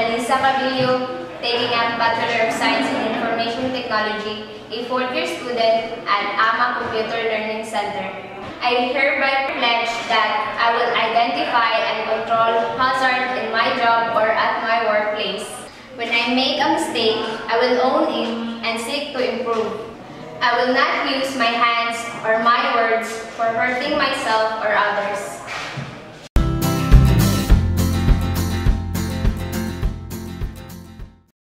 Melissa Cabillo, taking up Bachelor of Science in Information Technology, a fourth-year student at AMA Computer Learning Center. I hereby pledge that I will identify and control hazard in my job or at my workplace. When I make a mistake, I will own it and seek to improve. I will not use my hands or my words for hurting myself or others.